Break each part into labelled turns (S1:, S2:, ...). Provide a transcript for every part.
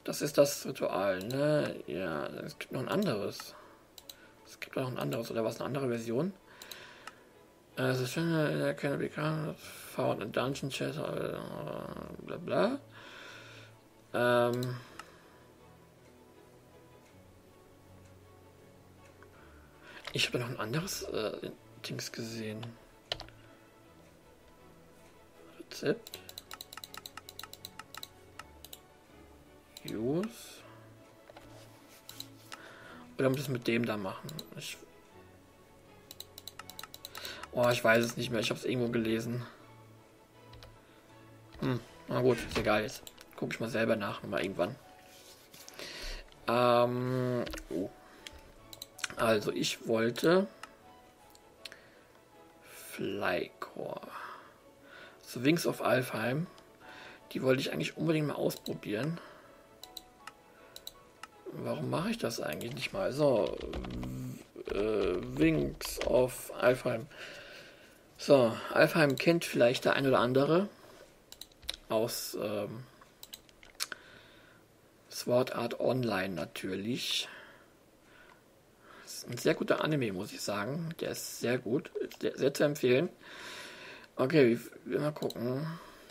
S1: Das ist das Ritual, ne? Ja, es gibt noch ein anderes. Es gibt noch ein anderes, oder was? Eine andere Version? Also schon keine bekannt, found in Dungeon Chat, bla bla. Ich habe noch ein anderes Dings gesehen. Rezept. Use. Oder muss ich es mit dem da machen? Ich weiß es nicht mehr. Ich habe es irgendwo gelesen. Na gut, ist egal jetzt. Gucke ich mal selber nach, mal irgendwann. Also ich wollte Flycore. So Wings of Alfheim. Die wollte ich eigentlich unbedingt mal ausprobieren. Warum mache ich das eigentlich nicht mal? So, Wings of Alfheim. So, Alfheim kennt vielleicht der ein oder andere aus Sword Art Online natürlich. Das ist ein sehr guter Anime, muss ich sagen. Der ist sehr gut, sehr zu empfehlen. Okay, mal gucken.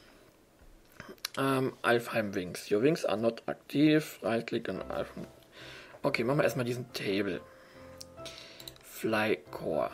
S1: Alfheim Wings. Your Wings are not active. Right click on Alfheim. Okay, machen wir erstmal diesen Table. Flycore.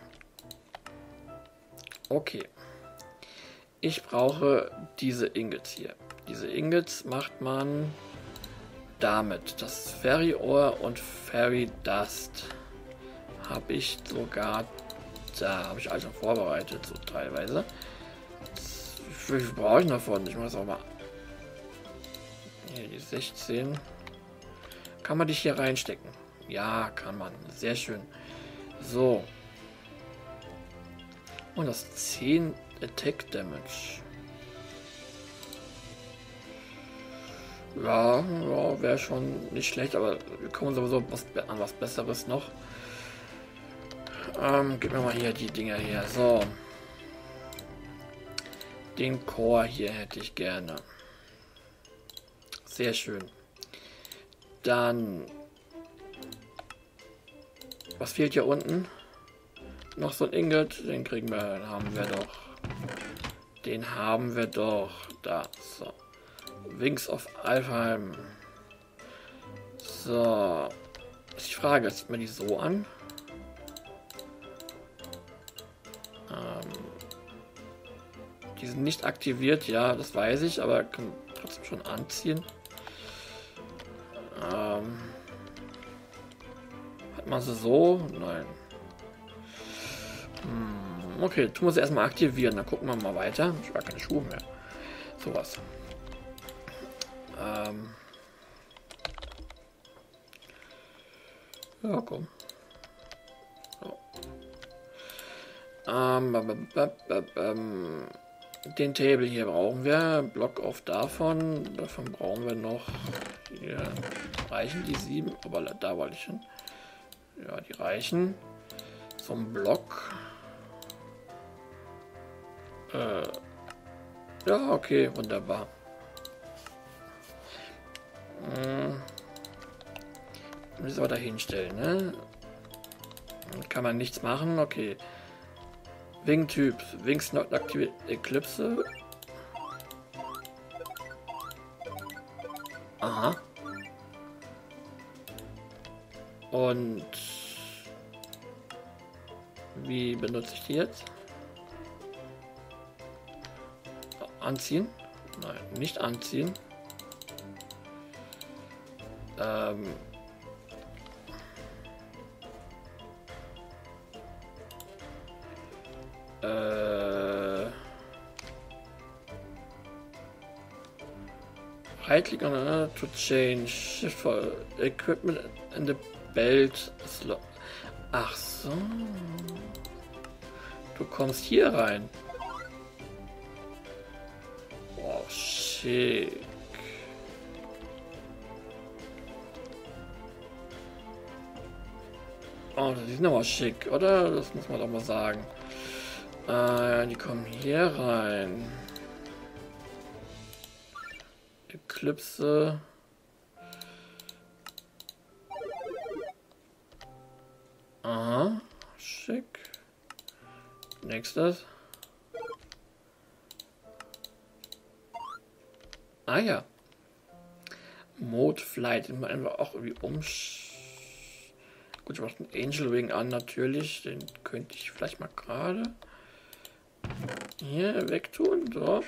S1: Okay. Ich brauche diese Ingots hier. Diese Ingots macht man damit. Das Fairy Ore und Fairy Dust habe ich sogar, da habe ich also vorbereitet, so teilweise. Wie viel brauche ich davon? Ich muss auch mal. Hier die 16. Kann man dich hier reinstecken? Ja, kann man. Sehr schön. So. Und das 10 Attack Damage. Ja, wäre schon nicht schlecht, aber wir kommen sowieso an was Besseres noch. Gib mir mal hier die Dinger hier. So. Den Core hier hätte ich gerne. Sehr schön. Dann. Was fehlt hier unten? Noch so ein Ingot. Den kriegen wir. Den haben wir doch. Den haben wir doch. Da. So. Wings of Alfheim. So. Ist die Frage, sieht man die so an? Die sind nicht aktiviert, ja, das weiß ich, aber kann trotzdem schon anziehen. Hat man sie so? Nein. Okay, tun wir sie erstmal aktivieren, dann gucken wir mal weiter. Ich habe keine Schuhe mehr. Sowas. Ja, komm. So. Den Table hier brauchen wir. Block auf davon. Davon brauchen wir noch. Hier reichen die 7, aber da wollte ich hin. Ja, die reichen. So ein Block. Ja, okay, wunderbar. Müssen wir da hinstellen, ne? Kann man nichts machen, okay. Wing-Typ, Wings not activate Eclipse. Aha. Und wie benutze ich die jetzt? Anziehen? Nein, nicht anziehen. Right click on to change shift for equipment and the belt slot. Ach so. Du kommst hier rein. Oh, schick. Oh, das ist aber schick, oder? Das muss man doch mal sagen. Die kommen hier rein. Eclipse. Aha, schick. Nächstes. Ah ja. Mode Flight. Den mal einfach auch irgendwie Gut, ich mache den Angel Wing an, natürlich. Den könnte ich vielleicht mal gerade hier wegtun. So.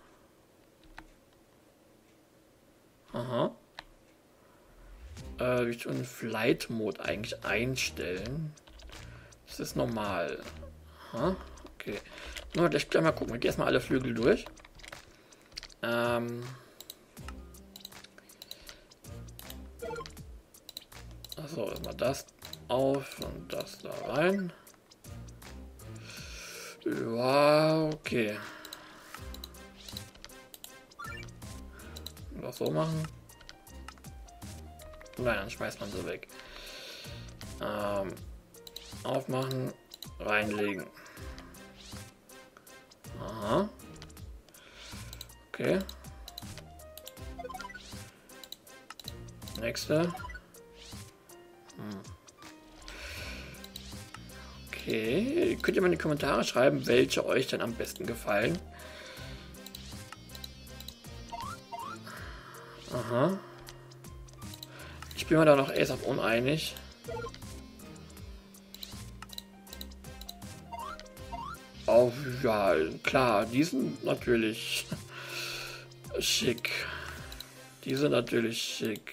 S1: Aha. Wie tun den Flight Mode eigentlich einstellen? Das ist normal. Aha. Okay. Nur gleich mal gucken. Wir gehen erstmal alle Flügel durch. Also erstmal das auf und das da rein. Ja, okay. Das so machen. Nein, dann schmeißt man sie weg. Aufmachen, reinlegen. Aha. Okay. Nächste. Okay, könnt ihr mal in die Kommentare schreiben, welche euch denn am besten gefallen. Aha. Ich bin mir da noch erst auf uneinig. Oh ja, klar, die sind natürlich schick. Die sind natürlich schick.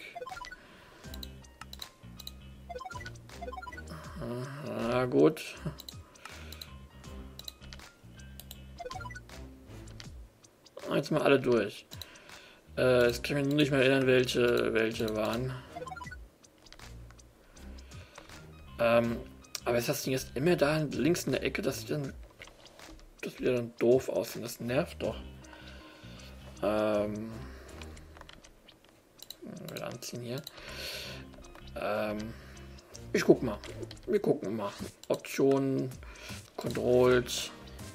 S1: Na gut. Jetzt mal alle durch. Jetzt kann ich mich nicht mehr erinnern, welche waren. Aber ist das Ding jetzt immer da links in der Ecke, das wieder dann doof aussieht. Das nervt doch. Wieder anziehen hier. Ich guck mal. Wir gucken mal. Optionen, Controls,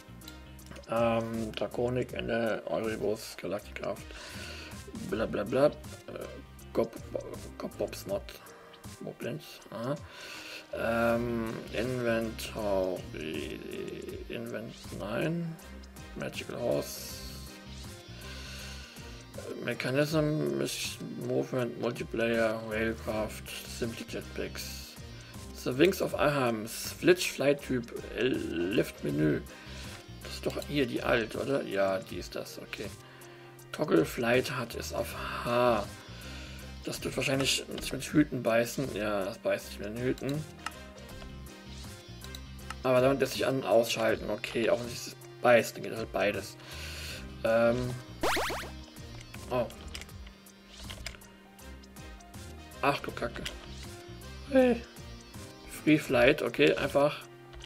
S1: Draconic, Ende, Euribus, Galacticraft, bla bla bla. Bobs Mod. Moblins. Inventory. Nein. Magical House. Mechanism, Movement, Multiplayer, Railcraft, Simply Jetpacks. The Wings of Ahams, Flitch, Flight Typ, Lift Menü. Das ist doch hier die alt, oder? Ja, die ist das, okay. Toggle Flight hat es auf H. Das tut wahrscheinlich sich mit Hüten beißen. Ja, das beißt sich mit den Hüten. Aber damit lässt sich an- und ausschalten. Okay, auch wenn es beißt, dann geht halt beides. Oh. Ach du Kacke. Hey. Free Flight, okay, einfach.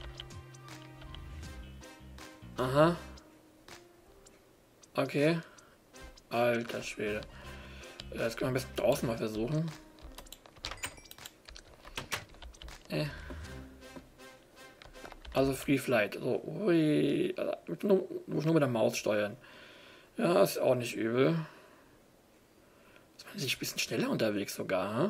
S1: Aha. Okay. Alter Schwede. Das können wir am besten draußen mal versuchen. Also Free Flight. So, ui. Muss nur mit der Maus steuern. Ja, ist auch nicht übel. Ist man sich ein bisschen schneller unterwegs sogar,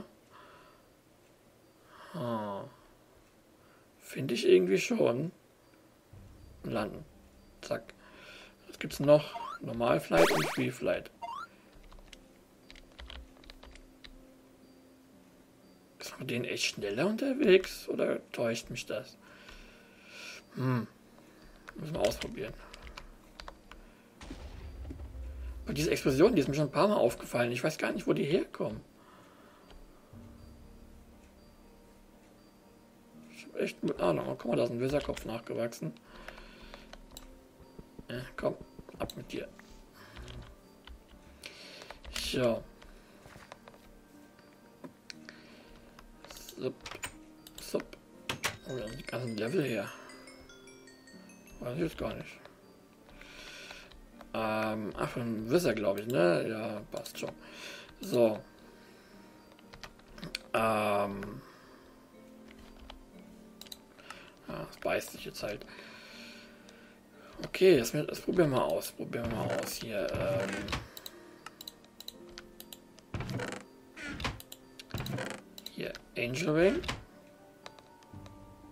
S1: hm? Finde ich irgendwie schon. Landen. Zack. Was gibt's noch? Normal Flight und Free Flight. Ist man mit denen echt schneller unterwegs? Oder täuscht mich das? Müssen wir ausprobieren. Aber diese Explosion, die ist mir schon ein paar Mal aufgefallen. Ich weiß gar nicht, wo die herkommen. Ich habe echt mit Ahnung. Guck mal, da ist ein Wisserkopf nachgewachsen. Komm, ab mit dir. So. Sup. Oh, da sind die ganzen Level her. Weiß ich jetzt gar nicht. Ach, von Wisser, glaube ich, ne? Ja, passt schon. So. Ja, das beißt sich jetzt halt. Okay, das probieren wir mal aus. Probieren wir mal aus hier. Hier, Angel Wing.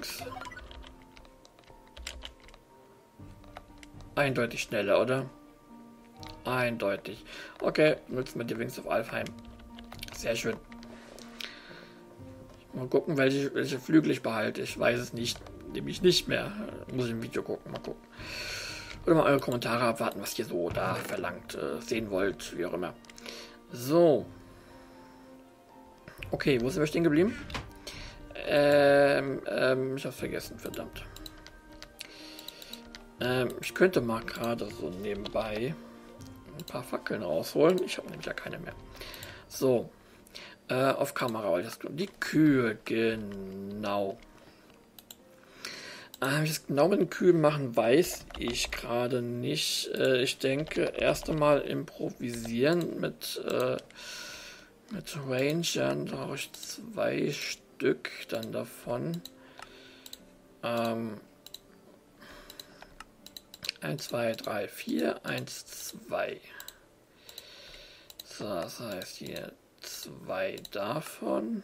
S1: Dings? Eindeutig schneller, oder? Eindeutig. Okay, nutzen wir die Wings of Alfheim. Sehr schön. Mal gucken, welche Flügel ich behalte. Ich weiß es nicht. Nämlich nicht mehr. Muss ich im Video gucken. Mal gucken. Oder mal eure Kommentare abwarten, was ihr so da verlangt, sehen wollt, wie auch immer. So. Okay, wo sind wir stehen geblieben? Ich hab's vergessen, verdammt. Ich könnte mal gerade so nebenbei ein paar Fackeln rausholen. Ich habe nämlich ja keine mehr. So. Auf Kamera, weil das die Kühe, genau. Wie ich das genau mit den Kühen machen, weiß ich gerade nicht. Ich denke, erst einmal improvisieren mit Rangern. Da brauche ich 2 Stück dann davon. 1, 2, 3, 4, 1, 2. So, das heißt hier 2 davon.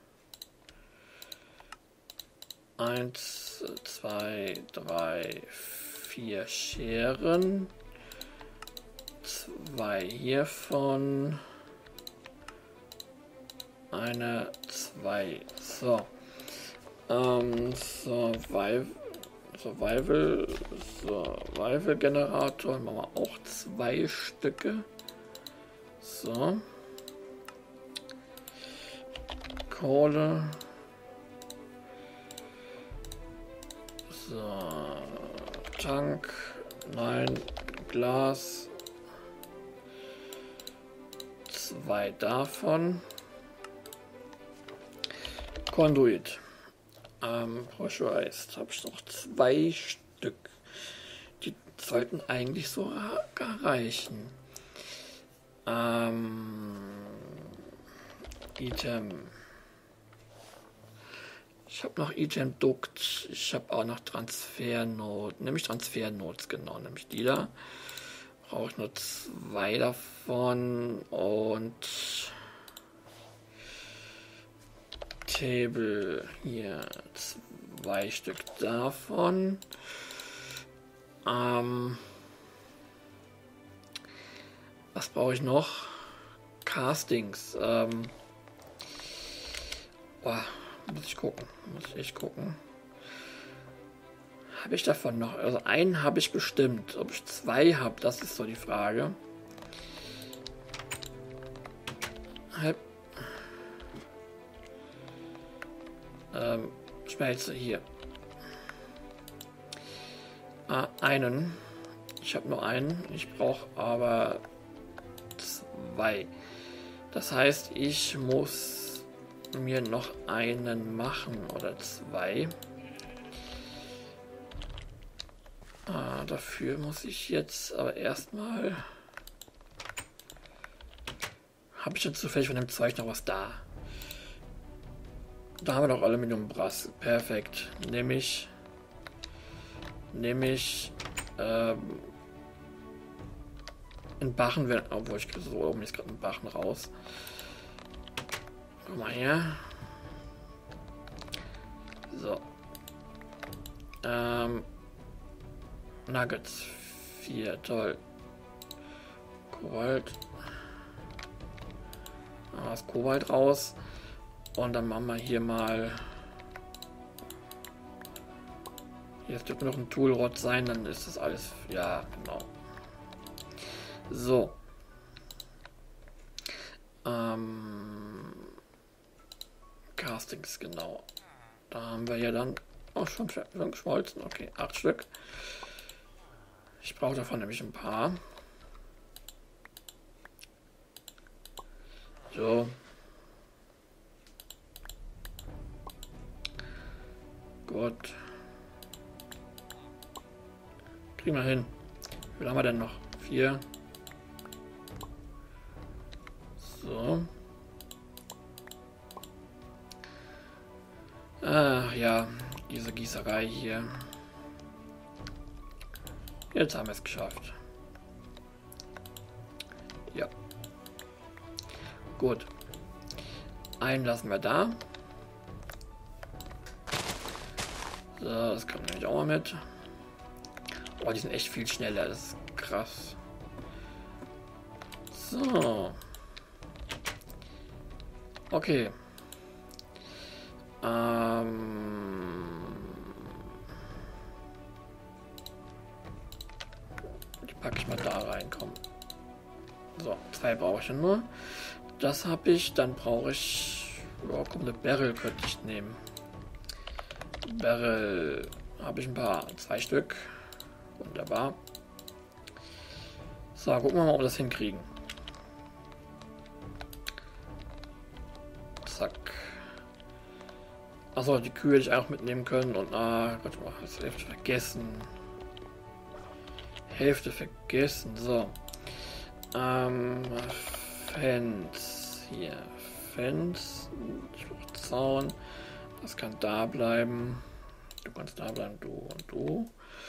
S1: 1, 2, 3, 4 Scheren. 2 hiervon. 1, 2. So. Survival Generator. Machen wir auch 2 Stücke. So. Kohle. So. Tank. Nein. Glas. 2 davon. Conduit. Pressurized. Habe ich noch 2 Stück. Die sollten eigentlich so reichen. Item. Ich habe noch Item Duct. Ich habe auch noch Transfernodes. Nämlich Transfernodes, genau. Nämlich die da. Brauche ich nur 2 davon. Und Table. Hier 2 Stück davon. Was brauche ich noch? Castings. Muss ich gucken. Muss ich echt gucken. Habe ich davon noch? Also einen habe ich bestimmt. Ob ich 2 habe, das ist so die Frage. Schmelze hier. Einen. Ich habe nur einen. Ich brauche aber 2. Das heißt, ich muss mir noch einen machen oder 2. Dafür muss ich jetzt aber erstmal. Habe ich jetzt zufällig von dem Zeug noch was da? Da haben wir noch Aluminiumbrass. Perfekt. Nehme ich in Bachen werden, obwohl ich so oben ist gerade ein Bachen raus. Guck mal her. So. Nuggets 4, toll. Kobalt. Das Kobalt raus. Und dann machen wir hier mal. Jetzt dürfte noch ein Toolrod sein, dann ist das alles. Ja, genau. So. Castings, genau. Da haben wir ja dann auch schon geschmolzen. Okay, 8 Stück. Ich brauche davon nämlich ein paar. So. Gut. Kriegen wir hin. Wie viel haben wir denn noch? 4. So. Ach ja, diese Gießerei hier. Jetzt haben wir es geschafft. Ja. Gut. Einen lassen wir da. So, das kommt nämlich auch mal mit. Oh, die sind echt viel schneller. Das ist krass. So. Okay. Die packe ich mal da rein, komm. So, 2 brauche ich ja nur. Das habe ich, dann brauche ich... Oh, komm, eine Barrel könnte ich nehmen. Barrel habe ich ein paar, 2 Stück. Wunderbar. So, gucken wir mal, ob wir das hinkriegen. Zack. Achso, die Kühe hätte ich auch mitnehmen können und Gott, das Hälfte vergessen. Hälfte vergessen, so. Fence. Hier. Fence. Ich brauche Zaun. Das kann da bleiben. Du kannst da bleiben, du und du.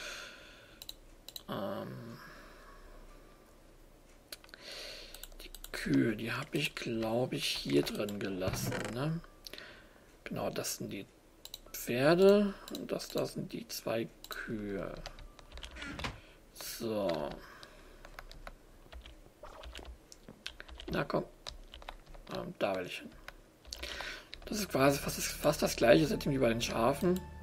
S1: Die Kühe, die habe ich, glaube ich, hier drin gelassen, ne? Genau, das sind die Pferde und das sind die 2 Kühe. So. Na komm. Da will ich hin. Das ist quasi fast das gleiche Setting wie bei den Schafen.